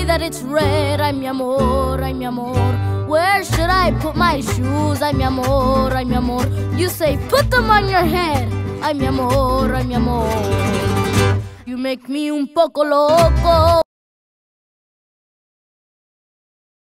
that it's red. Ay, mi amor, ay, mi amor. Where should I put my shoes? Ay, mi amor, ay, mi amor. You say, put them on your head. Ay, mi amor, ay, mi amor. You make me un poco loco.